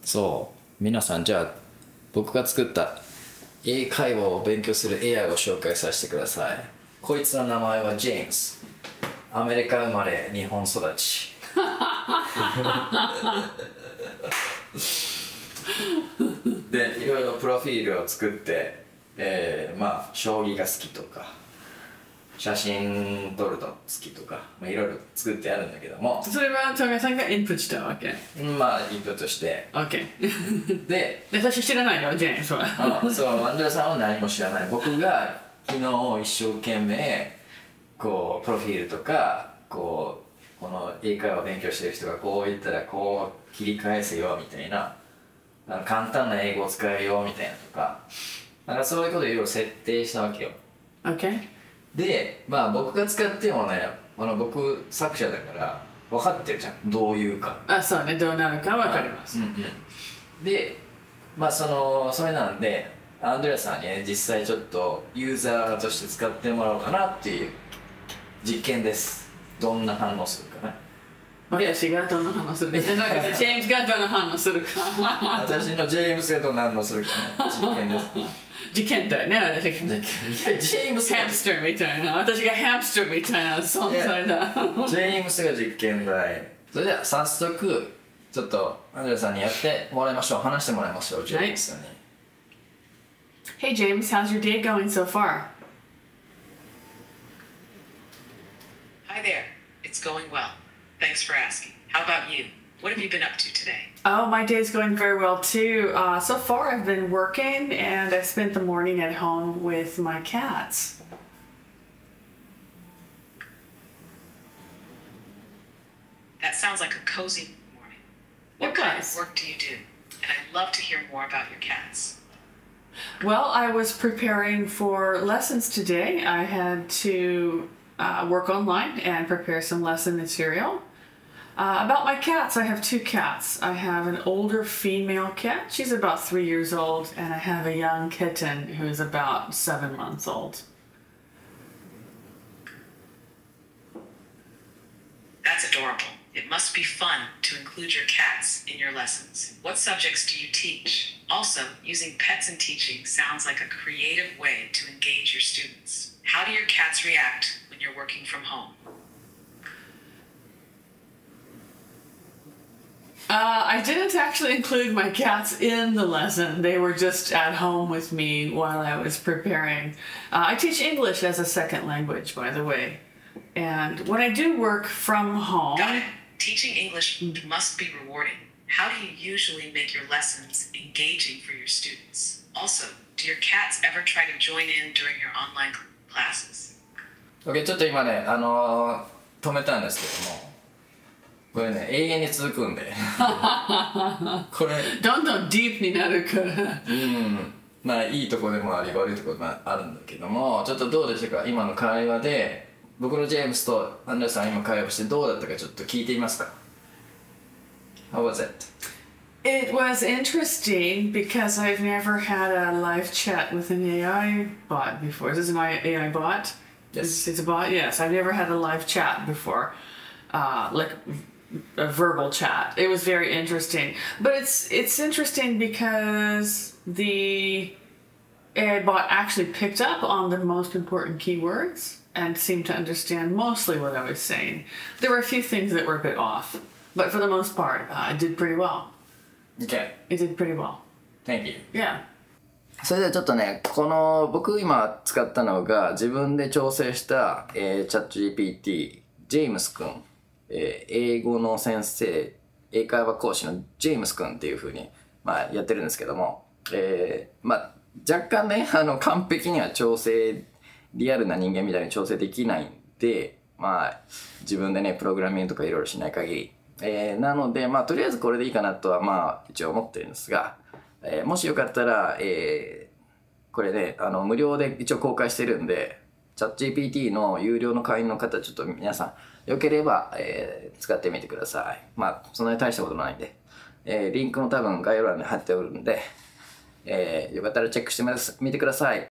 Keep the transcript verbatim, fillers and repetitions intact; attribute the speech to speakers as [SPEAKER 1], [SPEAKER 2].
[SPEAKER 1] そう、皆さんじゃあ僕が作った英会話を勉強する エーアイ を紹介させてください。こいつの名前はジェームス。アメリカ生まれ、日本育ち。で、いろいろプロフィールを作って、えー、まあ将棋が好きとか写真撮るの好きとか、まあ、いろいろ作ってあるんだけども、
[SPEAKER 2] それはトミさんがインプットしたわけ。
[SPEAKER 1] まあインプットして
[SPEAKER 2] OK
[SPEAKER 1] で、
[SPEAKER 2] で私知らないよジェームスは。
[SPEAKER 1] あそう、アンドレさんは何も知らない。僕が昨日一生懸命こうプロフィールとかこうこの英会話を勉強してる人がこう言ったらこう切り返せよみたいな、あの簡単な英語を使えよみたいなとか、なんかそういうことをいろいろ設定したわけよ。
[SPEAKER 2] OK
[SPEAKER 1] で、まあ僕が使ってもね、あの僕作者だから分かってるじゃん、どういうか。
[SPEAKER 2] あ、そうね、どうなるか分かります。
[SPEAKER 1] うんうん、で、まあそのそれなんでアンドレアさんにね、実際ちょっとユーザーとして使ってもらおうかなっていう実験です。どんな反応するかな。
[SPEAKER 2] 私がどんな反応するか。ジェームスがどんな反応するか。
[SPEAKER 1] 私のジェームスがどんな反応するかね、実験です。
[SPEAKER 2] 実験だよね、私が。
[SPEAKER 1] ジェームス
[SPEAKER 2] ハムスターみたいな、私がハムスターみたいな存在だ。
[SPEAKER 1] ジェームスが実験台。それでは早速ちょっとアンドレアさんにやってもらいましょう。話してもらいましょう、ジェームスさんに。
[SPEAKER 2] Hey James, how's your day going so far?
[SPEAKER 3] Hi there. It's going well. Thanks for asking. How about you? What have you been up to today?
[SPEAKER 2] Oh, my day's going very well too. Uh, so far I've been working and I spent the morning at home with my cats.
[SPEAKER 3] That sounds like a cozy morning. What
[SPEAKER 2] It
[SPEAKER 3] kind
[SPEAKER 2] was.
[SPEAKER 3] of work do you do? And I'd love to hear more about your cats.
[SPEAKER 2] Well, I was preparing for lessons today. I had to uh, work online and prepare some lesson material. Uh, about my cats, I have two cats. I have an older female cat. She's about three years old, and I have a young kitten who's about seven months old.
[SPEAKER 3] That's adorable. It must be fun to include your cats in your lessons. What subjects do you teach? Also, using pets in teaching sounds like a creative way to engage your students. How do your cats react when you're working from home?
[SPEAKER 2] Uh, I didn't actually include my cats in the lesson. They were just at home with me while I was preparing. Uh, I teach English as a second language, by the way. And when I do work from home...
[SPEAKER 3] Got it. Teaching English must be rewarding. How do you usually make your lessons engaging for your students? Also, do your cats ever try to join in during your online classes?
[SPEAKER 1] OK、ちょっと今ね、あのー、止めたんですけども、これね、永遠に続くんで。これ、
[SPEAKER 2] どんどんディープになるから。
[SPEAKER 1] うん、まあいいとこでもあり悪いとこでもあるんだけども、ちょっとどうでしたか、今の会話で。僕のジェームスとアンドレさん今会話してどうだったかちょっと聞いてみますか。 How was it?
[SPEAKER 2] It was interesting because I've never had a live chat with an A I bot before. Is this an A I bot?
[SPEAKER 1] Yes.
[SPEAKER 2] It's a bot? Yes. I've never had a live chat before. Uh, like a verbal chat. It was very interesting. But it's it's interesting because the A I bot actually picked up on the most important keywords and seemed to understand mostly what I was saying. There were a few things that were a bit off, but for the most part, uh, it did pretty well.
[SPEAKER 1] Okay.
[SPEAKER 2] It did pretty well.
[SPEAKER 1] Thank you.
[SPEAKER 2] Yeah.
[SPEAKER 1] それではちょっとね、この僕今使ったのが自分で調整した、えー、チャット ジーピーティー、ジェームスくん、えー、英語の先生、英会話講師のジェームスくんっていう風に、まあ、やってるんですけども、えー、まあ若干ね、あの完璧には調整リアルな人間みたいに調整できないんで、まあ自分でねプログラミングとかいろいろしない限り、えー、なのでまあとりあえずこれでいいかなとはまあ一応思ってるんですが、えー、もしよかったら、えー、これねあの無料で一応公開してるんで、チャット ジーピーティー の有料の会員の方ちょっと皆さんよければ、えー、使ってみてください。まあそんなに大したことないんで、えー、リンクも多分概要欄に貼っておるんで、えー、よかったらチェックしてみてください。